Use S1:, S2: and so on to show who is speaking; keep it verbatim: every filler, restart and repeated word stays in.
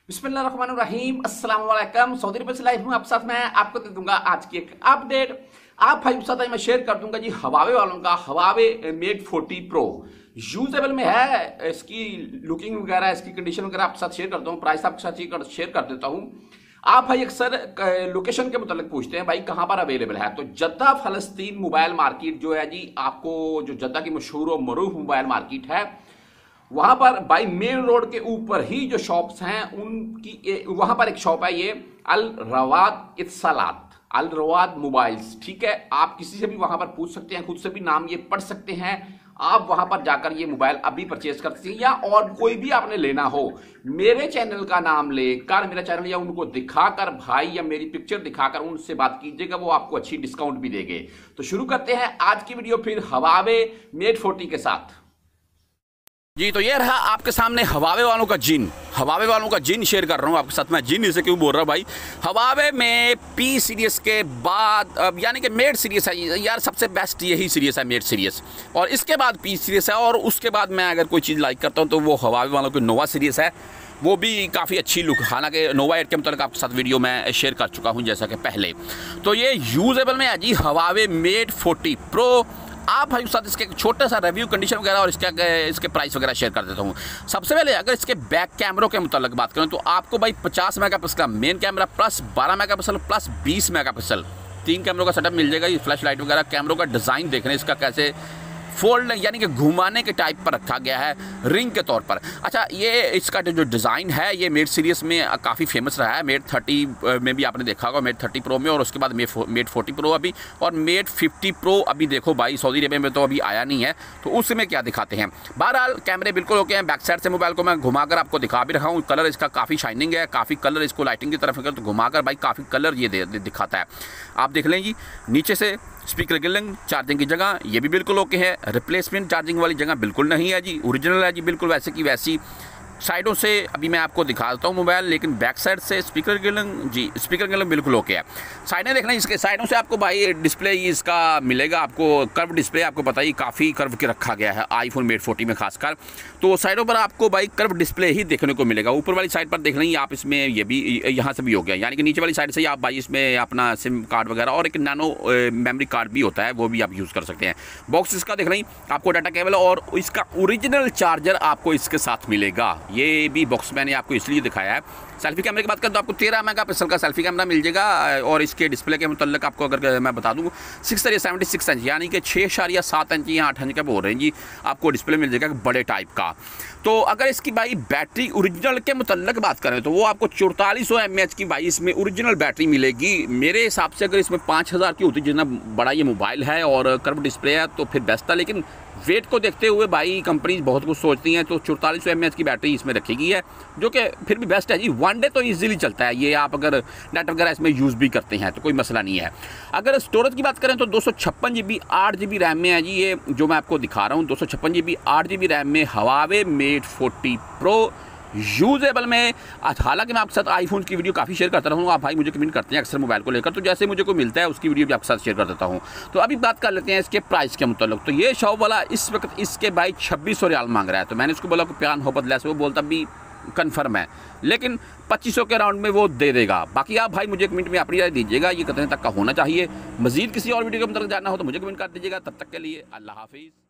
S1: बिस्मिल्लाहिर्रहमानिर्रहीम अस्सलाम वालेकुम। सऊदी अरब से लाइव हूँ आप साथ में, आपको दे दूंगा आज की एक अपडेट। आप भाई साथ मैं शेयर कर दूंगा जी हवावे वालों का Huawei Mate forty Pro usable में है। इसकी लुकिंग वगैरह, इसकी कंडीशन वगैरह आपके साथ शेयर करता हूँ, प्राइस आपके साथ शेयर कर देता हूँ। आप भाई अक्सर लोकेशन के मुताबिक पूछते हैं भाई कहाँ पर अवेलेबल है, तो जद्दा फलस्तीन मोबाइल मार्केट जो है जी, आपको जो जद्दा की मशहूर और मरूफ मोबाइल मार्केट है, वहां पर बाई मेन रोड के ऊपर ही जो शॉप्स हैं उनकी, वहां पर एक शॉप है ये अल रवाद इत्सलात, अल रवाद मोबाइल्स। ठीक है, आप किसी से भी वहां पर पूछ सकते हैं, खुद से भी नाम ये पढ़ सकते हैं। आप वहां पर जाकर ये मोबाइल अभी परचेज कर सकते हैं, या और कोई भी आपने लेना हो, मेरे चैनल का नाम लेकर, मेरा चैनल या उनको दिखाकर भाई, या मेरी पिक्चर दिखाकर उनसे बात कीजिएगा, वो आपको अच्छी डिस्काउंट भी देंगे। तो शुरू करते हैं आज की वीडियो फिर हवावे मेट फोर्टी के साथ
S2: जी। तो ये रहा आपके सामने हवावे वालों का जिन, हवावे वालों का जिन शेयर कर रहा हूँ आपके साथ। मैं जिन इसे क्यों बोल रहा हूँ भाई, हवावे में पी सीरीज के बाद अब यानी कि मेट सीरीज है यार, सबसे बेस्ट यही सीरीज है मेट सीरीज, और इसके बाद पी सीरीज है, और उसके बाद मैं अगर कोई चीज़ लाइक करता हूँ तो वो हवावे वालों की नोवा सीरीज है, वो भी काफ़ी अच्छी लुक। हालांकि नोवा एट के मतलब आपके साथ वीडियो में शेयर कर चुका हूँ जैसा कि पहले। तो ये यूजेबल में है जी हवावे मेट फोर्टी प्रो। आप भाई साथ इसके छोटा सा रिव्यू, कंडीशन वगैरह और इसके इसके प्राइस वगैरह शेयर कर देता हूँ। सबसे पहले अगर इसके बैक कैमरों के मुताबिक बात करें तो आपको भाई पचास मेगापिक्सल का मेन कैमरा प्लस बारह मेगापिक्सल प्लस बीस मेगापिक्सल तीन कैमरों का सेटअप मिल जाएगा। ये फ्लैश लाइट वगैरह, कैमरों का डिज़ाइन देख रहे हैं इसका कैसे फोल्ड यानी कि घुमाने के टाइप पर रखा गया है, रिंग के तौर पर। अच्छा, ये इसका जो डिज़ाइन है ये मेट सीरीज में काफ़ी फेमस रहा है। मेट थर्टी में भी आपने देखा होगा, मेट थर्टी प्रो में, और उसके बाद मेट फोर्टी प्रो अभी, और मेट फिफ्टी प्रो अभी देखो भाई सऊदी अरेबिया में तो अभी आया नहीं है, तो उसमें क्या दिखाते हैं। बहरहाल कैमरे बिल्कुल ओके हैं। बैक साइड से मोबाइल को मैं घुमाकर आपको दिखा भी रहा हूँ। कलर इसका काफ़ी शाइनिंग है, काफ़ी कलर इसको लाइटिंग की तरफ तो घुमाकर भाई काफ़ी कलर ये दे, दे, दिखाता है। आप देख लें जी, नीचे से स्पीकर गिलिंग, चार्जिंग की जगह ये भी बिल्कुल ओके है। रिप्लेसमेंट चार्जिंग वाली जगह बिल्कुल नहीं है जी, ओरिजिनल है जी, बिल्कुल वैसे की वैसी। साइडों से अभी मैं आपको दिखा देता हूँ मोबाइल, लेकिन बैक साइड से स्पीकर गिलिंग जी, स्पीकर गिलिंग बिल्कुल ओके है। साइडें देखना, इसके साइडों से आपको भाई डिस्प्ले इसका मिलेगा, आपको कर्व डिस्प्ले, आपको पता ही काफ़ी कर्व के रखा गया है आईफोन मेट फोर्टी में खासकर, तो साइडों पर आपको भाई कर्व डिस्प्ले ही देखने को मिलेगा। ऊपर वाली साइड पर देख लेंगे आप, इसमें ये भी यहाँ से भी हो गया, यानी कि नीचे वाली साइड से आप भाई इसमें अपना सिम कार्ड वगैरह और एक नैनो मेमोरी कार्ड भी होता है, वो भी आप यूज़ कर सकते हैं। बॉक्स इसका देख लेंगे आपको डाटा केबल और इसका ओरिजिनल चार्जर आपको इसके साथ मिलेगा। ये भी बॉक्स मैंने आपको इसलिए दिखाया है। सेल्फी कैमरे की बात करें तो आपको तेरह मेगापिक्सल का सेल्फी कैमरा मिल जाएगा, और इसके डिस्प्ले के मुताबिक आपको अगर मैं बता दूँ सिक्स सेवेंटी सिक्स इंच यानी कि छः शारिया सात इंच या आठ इंच का बोल रहे हैं जी, आपको डिस्प्ले मिल जाएगा बड़े टाइप का। तो अगर इसकी भाई बैटरी ओरिजिनल के मुताबिक बात करें तो वो आपको चौतालीस सौ एम एच की भाई इसमें ओरिजिनल बैटरी मिलेगी। मेरे हिसाब से अगर इसमें पाँच हज़ार की होती, जितना बड़ा ये मोबाइल है और कर्व डिस्प्ले है, तो फिर बेस्ट था। लेकिन वेट को देखते हुए भाई कंपनीज बहुत कुछ सोचती हैं, तो चौतालीस सौ एम एच की बैटरी इसमें रखी गई है, जो कि फिर भी बेस्ट है जी। वन डे तो ईजिली चलता है ये, आप अगर नेट वगैरह इसमें यूज़ भी करते हैं तो कोई मसला नहीं है। अगर स्टोरेज की बात करें तो दो सौ छप्पन जी बी आठ जी बी रैम में है जी, ये जो मैं आपको दिखा रहा हूँ दो सौ छप्पन जी बी आठ जी बी रैम में Huawei Mate forty Pro usable में। हालांकि मैं आपके साथ आईफोन की वीडियो काफ़ी शेयर करता रहूँगा, आप भाई मुझे कमेंट करते हैं अक्सर मोबाइल को लेकर, तो जैसे मुझे कोई मिलता है उसकी वीडियो भी आपके साथ शेयर कर देता हूँ। तो अभी बात कर लेते हैं इसके प्राइस के मुताबिक। तो ये शॉप वाला इस वक्त इसके भाई छब्बीस सौ रियाल मांग रहा है, तो मैंने उसको बोला कि प्यान हो बदला से, वो बोलता भी कन्फर्म है, लेकिन पच्चीस सौ के राउंड में वो दे देगा। बाकी आप भाई मुझे कमेंट में अपनी राय दीजिएगा ये कितने तक का होना चाहिए। मजीद किसी और वीडियो के मुताबिक जानना हो तो मुझे कमेंट कर दीजिएगा। तब तक के लिए अल्लाह हाफिज़।